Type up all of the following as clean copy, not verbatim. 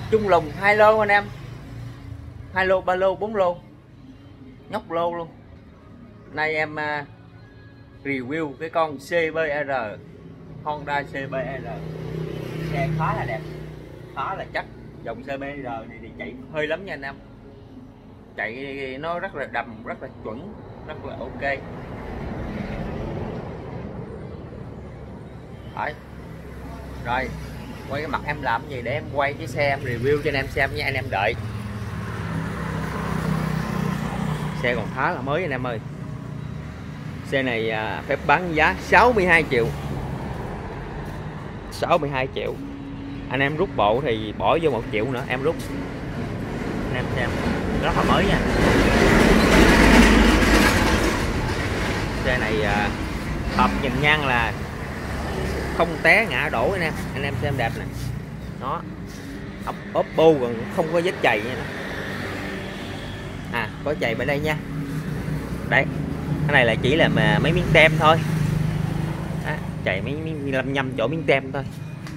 Chung lùng 2 lô anh em, 2 lô 3 lô 4 lô, nhóc lô luôn. Nay em review cái con CBR, Honda CBR. Xe khá là đẹp, khá là chắc. Dòng CBR này thì chạy hơi lắm nha anh em, chạy nó rất là đầm, rất là chuẩn, rất là ok. Đấy. Rồi quay cái mặt em làm gì để em quay cái xe em review cho anh em xem nha, anh em đợi. Xe còn khá là mới anh em ơi. Xe này phép bán giá 62 triệu. 62 triệu. Anh em rút bộ thì bỏ vô 1 triệu nữa em rút. Anh em xem rất là mới nha. Xe này hợp nhìn ngang là không té ngã đổ anh em xem đẹp nè. Nó ốp bô còn không có vết chày nha. Có chày bên đây nha. Đấy, cái này là chỉ là mấy miếng tem thôi. Đó, chày mấy miếng lăm nhăm chỗ miếng tem thôi.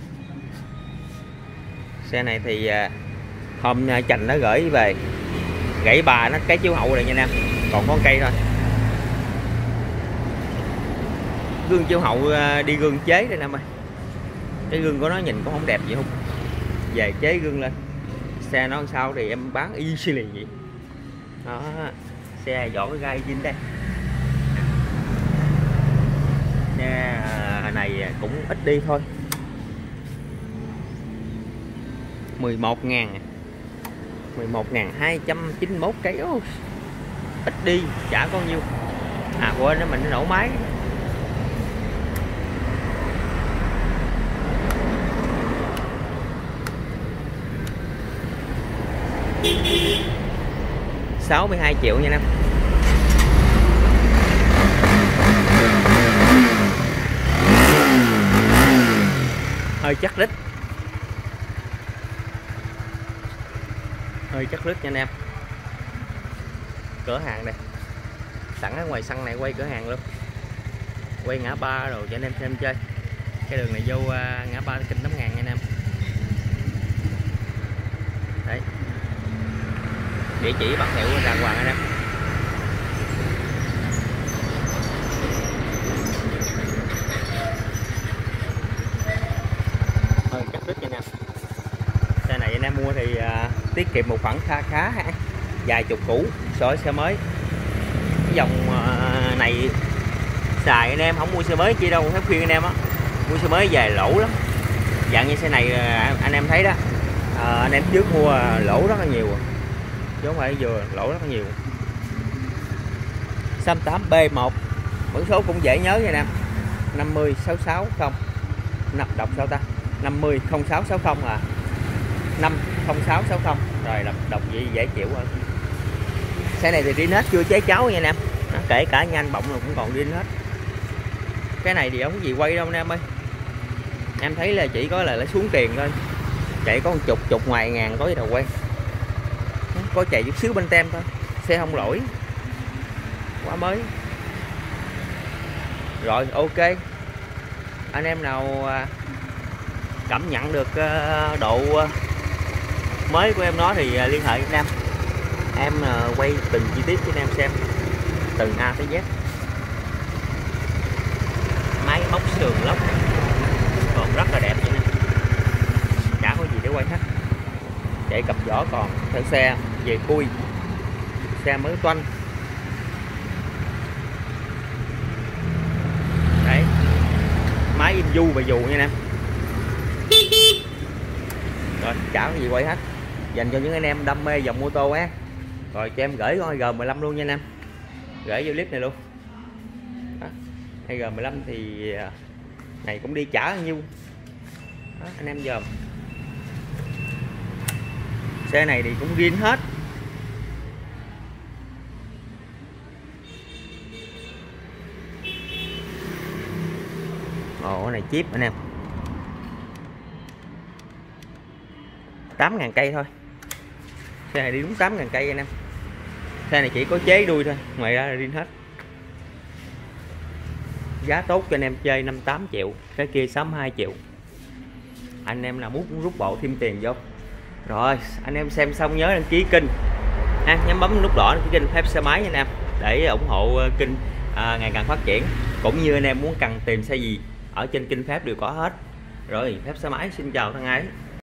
Xe này thì hôm Chành nó gửi về, gãy bà nó cái chiếu hậu này nha anh em, còn có cây thôi. Gương chiếu hậu đi gương chế đây nè em ơi. Cái gương của nó nhìn cũng không đẹp gì không, về chế gương lên. Xe nó sao thì em bán y xì lì vậy đó. Xe dọn cái gai zin đây. Xe này cũng ít đi thôi, 11.000, 11.291 cái. Ít đi, chả có nhiêu. Quên nó, mình nổ máy. $62 triệu nha em. Hơi chắc rít, hơi chắc rít nha anh em. Cửa hàng đây, sẵn ở ngoài sân này quay cửa hàng luôn, quay ngã ba rồi cho anh em xem chơi. Cái đường này vô ngã ba Kinh 8.000 nha anh em. Đấy, địa chỉ bắt hiệu đàng hoàng anh em. Hơi chắc đứt nha anh em. Xe này anh em mua thì tiết kiệm một khoản khá ha, vài chục củ so với xe mới. Cái dòng này xài anh em không mua xe mới chi đâu, phép khuyên anh em á, mua xe mới về lỗ lắm. Dạng như xe này anh em thấy đó, anh em trước mua lỗ rất là nhiều, chứ không phải vừa, lỗ rất là nhiều. 68B1, mẫu số cũng dễ nhớ nha anh em, 50660, đọc sao ta, 500660 50660 rồi, đọc gì dễ chịu hơn. Xe này thì riêng hết, chưa chế cháo nha anh em. Kể cả nhanh bọng rồi cũng còn riêng hết. Cái này thì không có gì quay đâu anh em ơi, em thấy là chỉ có là xuống tiền thôi, chạy có một chục ngoài ngàn có gì đâu quay, có chạy chút xíu bên tem thôi, xe không lỗi, quá mới. Rồi ok, anh em nào cảm nhận được độ mới của em nó thì liên hệ với em quay từng chi tiết cho anh em xem, từ A tới Z. Máy móc sườn lốc còn rất là đẹp vậy nè, chả có gì để quay hết. Chạy cặp vỏ còn theo xe về cui, xe mới toanh. Đấy, máy im du và dù nha em. Rồi chả có gì quay hết, dành cho những anh em đam mê dòng mô tô á. Rồi cho em gửi con G15 luôn nha anh em, gửi vô clip này luôn. Đó, G15 thì này cũng đi chả nhiêu đó, anh em dòm. Xe này thì cũng riêng hết. Ồ, cái này chip anh em, 8.000 cây thôi. Xe này đi đúng 8.000 cây anh em. Xe này chỉ có chế đuôi thôi, ngoài ra là riêng hết. Giá tốt cho anh em chơi 58 triệu, cái kia 62 triệu. Anh em nào muốn rút bộ thêm tiền vô Rồi anh em xem xong nhớ đăng ký kênh ha, nhấn bấm nút đỏ đăng ký kênh Phép Xe Máy nha anh em, để ủng hộ kênh ngày càng phát triển. Cũng như anh em muốn cần tìm xe gì ở trên kênh Phép đều có hết. Rồi Phép Xe Máy xin chào thân ái.